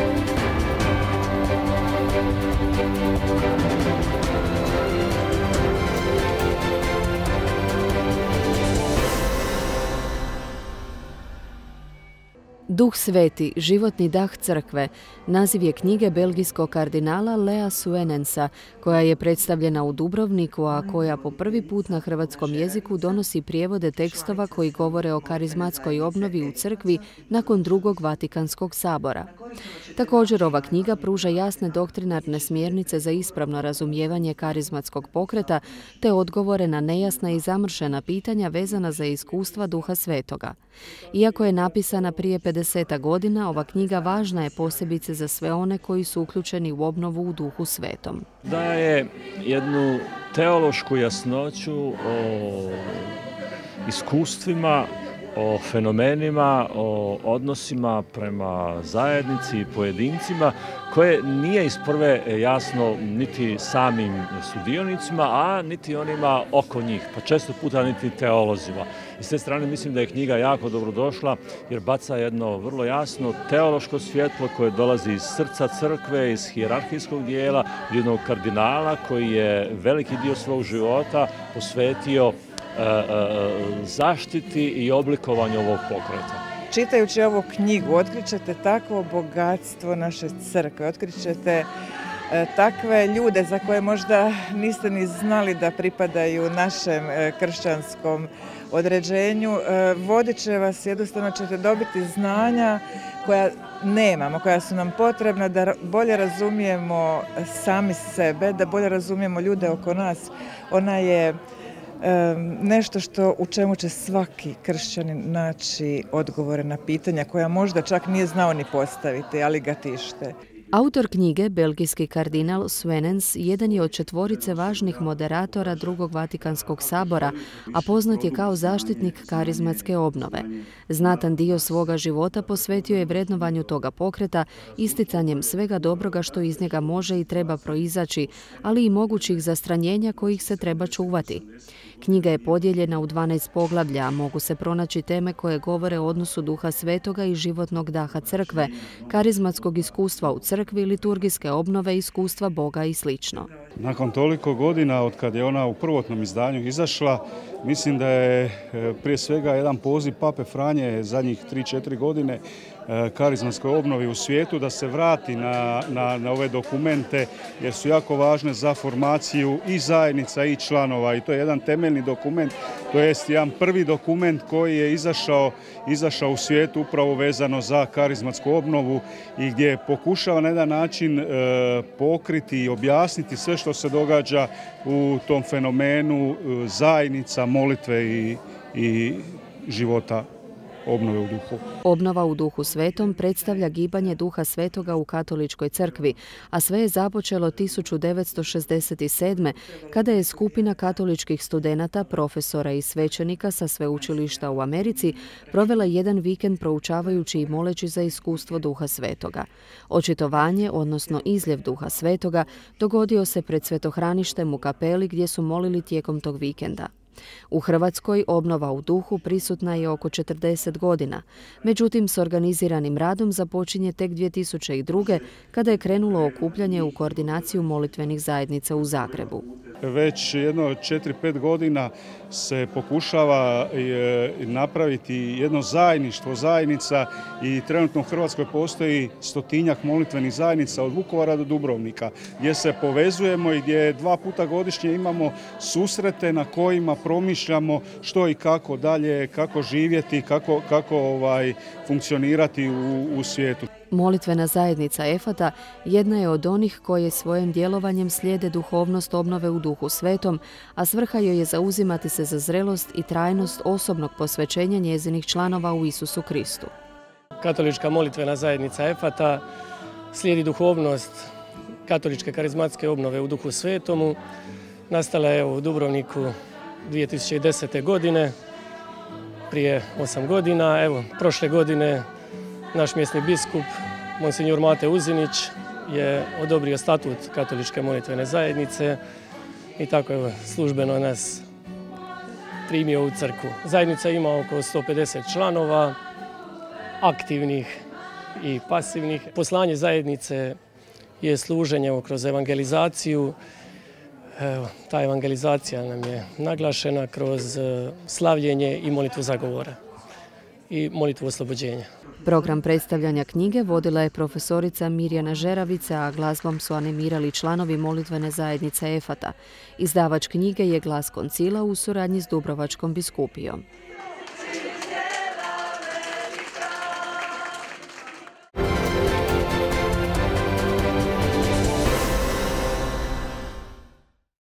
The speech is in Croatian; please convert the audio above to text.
Duh sveti, životni dah crkve, naziv je knjige belgijskog kardinala Lea Suenensa, koja je predstavljena u Dubrovniku, a koja po prvi put na hrvatskom jeziku donosi prijevode tekstova koji govore o karizmatskoj obnovi u crkvi nakon drugog Vatikanskog sabora. Također, ova knjiga pruža jasne doktrinarne smjernice za ispravno razumijevanje karizmatskog pokreta te odgovore na nejasna i zamršena pitanja vezana za iskustva Duha Svetoga. Iako je napisana prije 50 godina, ova knjiga važna je posebice za sve one koji su uključeni u obnovu u Duhu Svetom. Daje jednu teološku jasnoću o iskustvima, o fenomenima, o odnosima prema zajednici i pojedincima, koje nije iz prve jasno niti samim sudionicima, a niti onima oko njih, pa često puta niti teolozima. I s te strane mislim da je knjiga jako dobro došla jer baca jedno vrlo jasno teološko svjetlo koje dolazi iz srca crkve, iz hijerarhijskog dijela, jednog kardinala koji je veliki dio svog života posvetio zaštiti i oblikovanju ovog pokreta. Čitajući ovu knjigu otkrićete takvo bogatstvo naše crkve, otkrićete takve ljude za koje možda niste ni znali da pripadaju našem kršćanskom određenju. Vodit će vas, jednostavno ćete dobiti znanja koja nemamo, koja su nam potrebna da bolje razumijemo sami sebe, da bolje razumijemo ljude oko nas. Ona je nešto u čemu će svaki kršćanin naći odgovore na pitanja koja možda čak nije znao ni postaviti, ali ga tište. Autor knjige, belgijski kardinal Suenens, jedan je od 4 važnih moderatora drugog Vatikanskog sabora, a poznat je kao zaštitnik karizmatske obnove. Znatan dio svoga života posvetio je vrednovanju toga pokreta, isticanjem svega dobroga što iz njega može i treba proizaći, ali i mogućih zastranjenja kojih se treba čuvati. Knjiga je podijeljena u 12 poglavlja, a mogu se pronaći teme koje govore o odnosu Duha Svetoga i životnog daha crkve, karizmatskog iskustva u crkvi, liturgijske obnove, iskustva Boga i sl. Nakon toliko godina od kad je ona u prvotnom izdanju izašla, mislim da je prije svega jedan poziv Pape Franje zadnjih 3-4 godine karizmatskoj obnovi u svijetu da se vrati na ove dokumente jer su jako važne za formaciju i zajednica i članova i to je jedan temeljni dokument, to jest jedan prvi dokument koji je izašao u svijetu upravo vezano za karizmatsku obnovu i gdje pokušava na jedan način pokriti i objasniti sve što se događa u tom fenomenu zajednica, molitve i života obnove u duhu. Obnova u Duhu Svetom predstavlja gibanje Duha Svetoga u katoličkoj crkvi, a sve je započelo 1967. kada je skupina katoličkih studenata, profesora i svećenika sa sveučilišta u Americi provela jedan vikend proučavajući i moleći za iskustvo Duha Svetoga. Očitovanje, odnosno izljev Duha Svetoga, dogodio se pred svetohraništem u kapeli gdje su molili tijekom tog vikenda. U Hrvatskoj obnova u duhu prisutna je oko 40 godina, međutim s organiziranim radom započinje tek 2002. kada je krenulo okupljanje u koordinaciju molitvenih zajednica u Zagrebu. Već jedno 4-5 godina se pokušava napraviti jedno zajedništvo zajednica i trenutno u Hrvatskoj postoji 100-tinjak molitvenih zajednica od Vukovara do Dubrovnika gdje se povezujemo i gdje 2 puta godišnje imamo susrete na kojima promišljamo što i kako dalje, kako živjeti, kako funkcionirati u svijetu. Molitvena zajednica EFATA jedna je od onih koje svojim djelovanjem slijede duhovnost obnove u Duhu Svetom, a svrha joj je zauzimati se za zrelost i trajnost osobnog posvećenja njezinih članova u Isusu Kristu. Katolička molitvena zajednica EFATA slijedi duhovnost katoličke karizmatske obnove u Duhu Svetomu. Nastala je u Dubrovniku 2010. godine, prije 8 godina. Evo, prošle godine naš mjesni biskup, monsignor Mate Uzinić, je odobrio statut katoličke molitvene zajednice i tako je službeno nas primio u crkvu. Zajednica ima oko 150 članova, aktivnih i pasivnih. Poslanje zajednice je služenje kroz evangelizaciju. Ta evangelizacija nam je naglašena kroz slavljenje i molitvu zagovora i molitvu oslobođenja. Program predstavljanja knjige vodila je profesorica Mirjana Žeravica, a glazbom su animirali članovi molitvene zajednice EFATA. Izdavač knjige je Glas Koncila u suradnji s Dubrovačkom biskupijom.